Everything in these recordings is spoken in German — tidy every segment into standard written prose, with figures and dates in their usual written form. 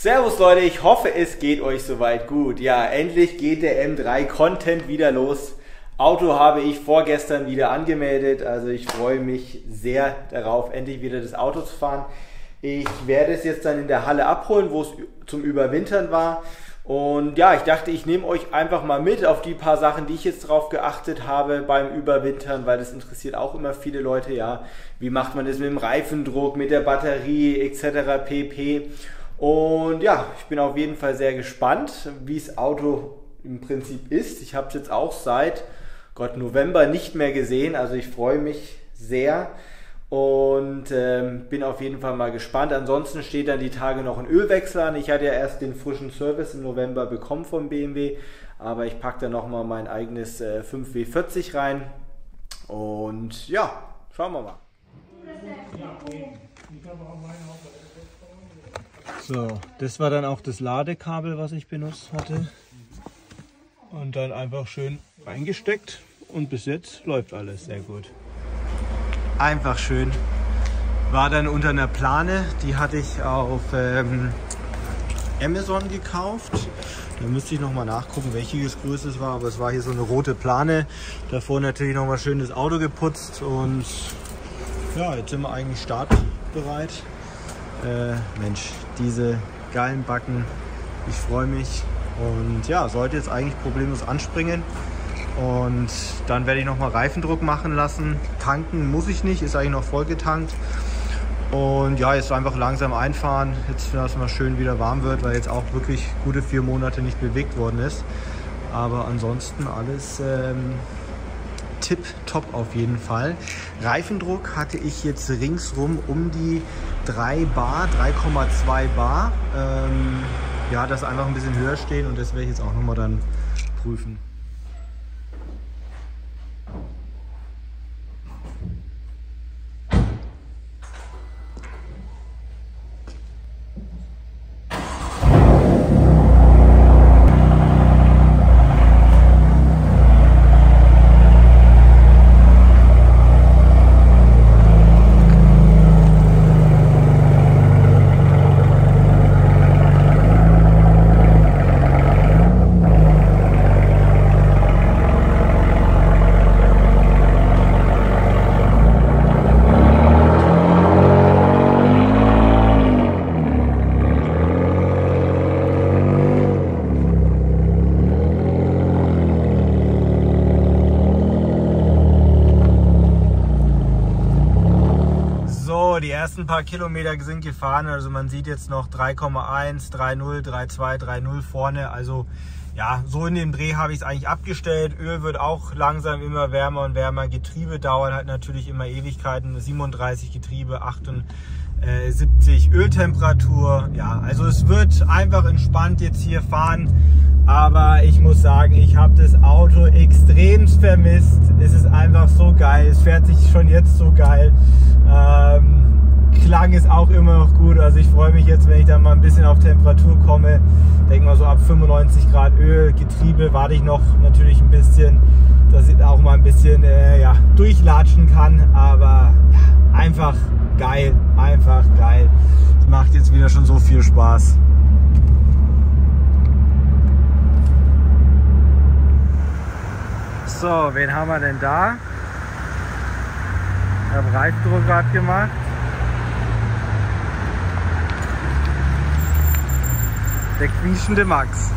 Servus Leute, ich hoffe es geht euch soweit gut. Ja, endlich geht der M3 Content wieder los. Auto habe ich vorgestern wieder angemeldet, also ich freue mich sehr darauf, endlich wieder das Auto zu fahren. Ich werde es jetzt dann in der Halle abholen, wo es zum Überwintern war. Und ja, ich dachte, ich nehme euch einfach mal mit auf die paar Sachen, die ich jetzt drauf geachtet habe beim Überwintern, weil das interessiert auch immer viele Leute, ja. Wie macht man das mit dem Reifendruck, mit der Batterie etc. pp. Und ja, ich bin auf jeden Fall sehr gespannt, wie das Auto im Prinzip ist. Ich habe es jetzt auch seit November nicht mehr gesehen, also ich freue mich sehr. Und bin auf jeden Fall mal gespannt. Ansonsten steht dann die Tage noch ein Ölwechsel an. Ich hatte ja erst den frischen Service im November bekommen vom BMW, aber ich packe da nochmal mein eigenes 5W40 rein. Und ja, schauen wir mal. So, das war dann auch das Ladekabel, was ich benutzt hatte. Und dann einfach schön reingesteckt und bis jetzt läuft alles sehr gut. Einfach schön. War dann unter einer Plane, die hatte ich auf Amazon gekauft. Da müsste ich nochmal nachgucken, welches Größe es war, aber es war hier so eine rote Plane. Davor natürlich nochmal schön das Auto geputzt und ja, jetzt sind wir eigentlich startbereit. Mensch, diese geilen Backen, ich freue mich und ja, sollte jetzt eigentlich problemlos anspringen. Und dann werde ich nochmal Reifendruck machen lassen. Tanken muss ich nicht, ist eigentlich noch voll getankt. Und ja, jetzt einfach langsam einfahren, jetzt dass es mal schön wieder warm wird, weil jetzt auch wirklich gute 4 Monate nicht bewegt worden ist. Aber ansonsten alles tipptopp auf jeden Fall. Reifendruck hatte ich jetzt ringsrum um die 3 Bar, 3,2 Bar. Ja, das einfach ein bisschen höher stehen und das werde ich jetzt auch nochmal dann prüfen. Die ersten paar Kilometer sind gefahren, also man sieht jetzt noch 3,1, 3,0, 3,2, 3,0 vorne, also ja, so in dem Dreh habe ich es eigentlich abgestellt. Öl wird auch langsam immer wärmer und wärmer, Getriebe dauern halt natürlich immer Ewigkeiten, 37 Getriebe, 78 Öltemperatur, ja, also es wird einfach entspannt jetzt hier fahren, aber ich muss sagen, ich habe das Auto extremst vermisst, es ist einfach so geil, es fährt sich schon jetzt so geil. Klang ist auch immer noch gut, also ich freue mich jetzt, wenn ich dann mal ein bisschen auf Temperatur komme, denke mal so ab 95 Grad Öl, Getriebe warte ich noch natürlich ein bisschen, dass ich auch mal ein bisschen ja, durchlatschen kann, aber ja, einfach geil, einfach geil. Es macht jetzt wieder schon so viel Spaß. So, wen haben wir denn da? Ich habe Reifendruck gerade gemacht. Der quietschende Max.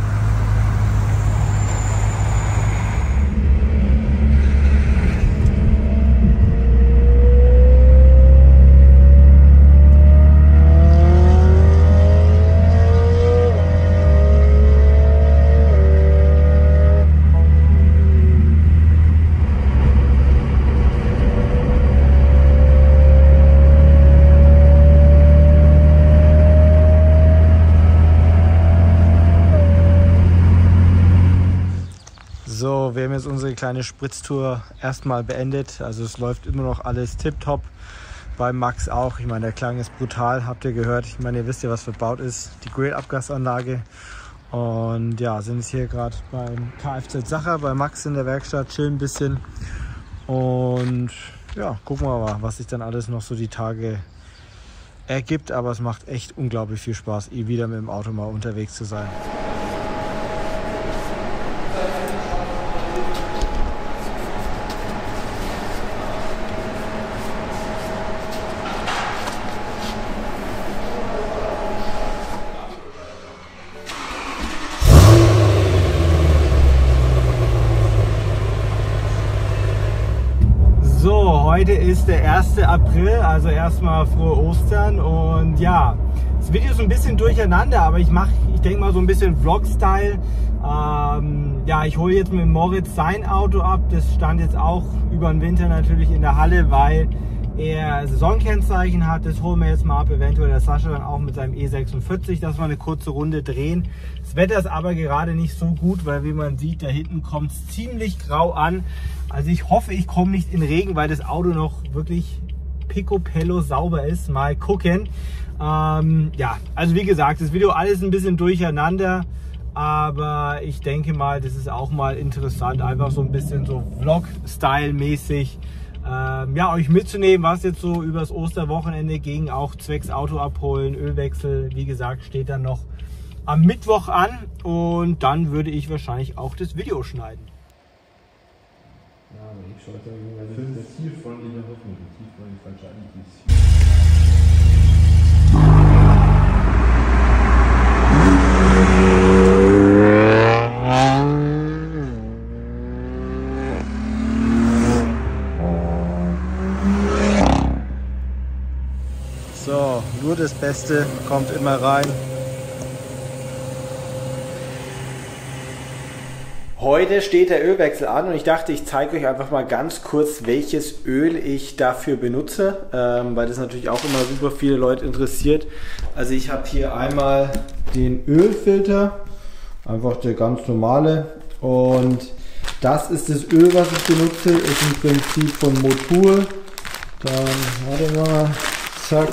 So, wir haben jetzt unsere kleine Spritztour erstmal beendet. Also es läuft immer noch alles tipptopp. Beim Max auch. Ich meine, der Klang ist brutal, habt ihr gehört. Ich meine, ihr wisst ja, was verbaut ist. Die Grill-Abgasanlage. Und ja, sind jetzt hier gerade beim Kfz Sacher, bei Max in der Werkstatt, chillen ein bisschen. Und ja, gucken wir mal, was sich dann alles noch so die Tage ergibt, aber es macht echt unglaublich viel Spaß, wieder mit dem Auto mal unterwegs zu sein. Heute ist der 1. April, also erstmal frohe Ostern und ja, das Video ist ein bisschen durcheinander, aber ich denke mal so ein bisschen Vlog-Style. Ja, ich hole jetzt mit Moritz sein Auto ab, das stand jetzt auch über den Winter natürlich in der Halle, weil er Saisonkennzeichen hat. Das holen wir jetzt mal ab, eventuell der Sascha dann auch mit seinem E46, dass wir eine kurze Runde drehen. Das Wetter ist aber gerade nicht so gut, weil wie man sieht, da hinten kommt es ziemlich grau an. Also ich hoffe, ich komme nicht in Regen, weil das Auto noch wirklich picobello sauber ist. Mal gucken. Ja, also wie gesagt, das Video alles ein bisschen durcheinander. Aber ich denke mal, das ist auch mal interessant, einfach so ein bisschen so Vlog-Style-mäßig ja, euch mitzunehmen, was jetzt so übers Osterwochenende ging, auch zwecks Auto abholen, Ölwechsel, wie gesagt, steht dann noch am Mittwoch an und dann würde ich wahrscheinlich auch das Video schneiden. Ja, aber ich schaue da das Ziel von in der Hoffnung, das Ziel von die falsche Antiziel. So, nur das Beste kommt immer rein. Heute steht der Ölwechsel an und ich dachte, ich zeige euch einfach mal ganz kurz, welches Öl ich dafür benutze, weil das natürlich auch immer super viele Leute interessiert. Also ich habe hier einmal den Ölfilter, einfach der ganz normale, und das ist das Öl, was ich benutze, ist im Prinzip von Motul. Dann, warte mal, zack,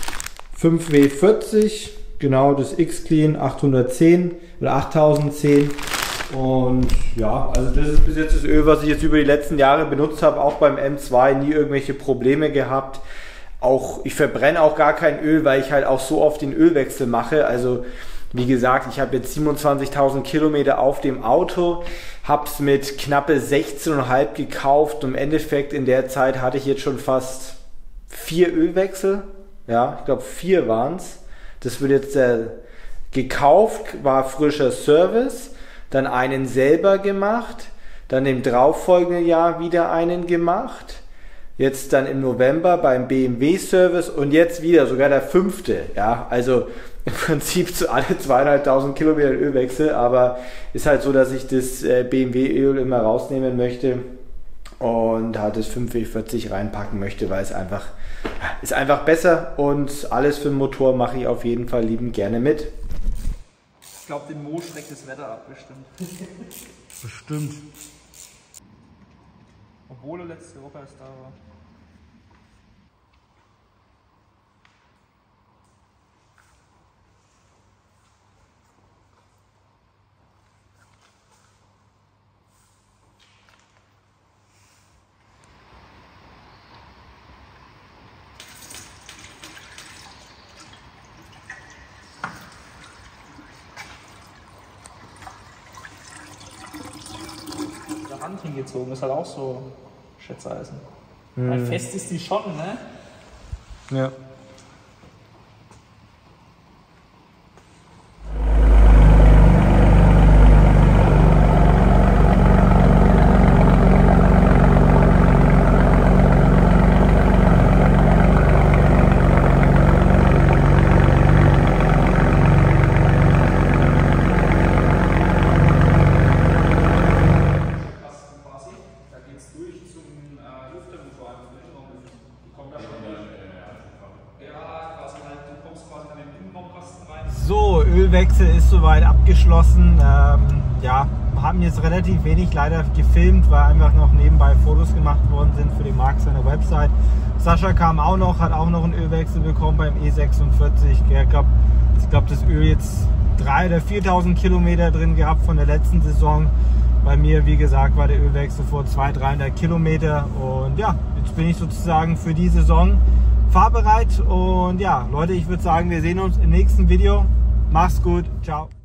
5W40, genau das X-Clean 810 oder 8010. Und ja, also das ist bis jetzt das Öl, was ich jetzt über die letzten Jahre benutzt habe, auch beim M2 nie irgendwelche Probleme gehabt. Auch ich verbrenne auch gar kein Öl, weil ich halt auch so oft den Ölwechsel mache. Also wie gesagt, ich habe jetzt 27.000 Kilometer auf dem Auto, habe es mit knappe 16,5 gekauft und im Endeffekt in der Zeit hatte ich jetzt schon fast 4 Ölwechsel. Ja, ich glaube 4 waren es. Das wird jetzt gekauft, war frischer Service. Dann einen selber gemacht, dann im darauffolgenden Jahr wieder einen gemacht, jetzt dann im November beim BMW-Service und jetzt wieder sogar der 5. Ja, also im Prinzip zu alle 2.500 Kilometer Ölwechsel, aber ist halt so, dass ich das BMW-Öl immer rausnehmen möchte und halt das 5W40 reinpacken möchte, weil es einfach, ist einfach besser und alles für den Motor mache ich auf jeden Fall liebend gerne mit. Ich glaube, den Mo schreckt das Wetter ab, bestimmt. Bestimmt. Obwohl er letzte Woche erst da war. Hand hingezogen, ist halt auch so Schätzeisen. Weil fest ist die schon, ne? Ja. So, Ölwechsel ist soweit abgeschlossen. Ja, haben jetzt relativ wenig leider gefilmt, weil einfach noch nebenbei Fotos gemacht worden sind für den Marc seiner Website. Sascha kam auch noch, hat auch noch einen Ölwechsel bekommen beim E46. Ich glaube, das Öl jetzt 3.000 oder 4.000 Kilometer drin gehabt von der letzten Saison. Bei mir, wie gesagt, war der Ölwechsel vor 200, 300 Kilometer. Und ja, jetzt bin ich sozusagen für die Saison fahrbereit. Und ja, Leute, ich würde sagen, wir sehen uns im nächsten Video. Macht's gut. Ciao.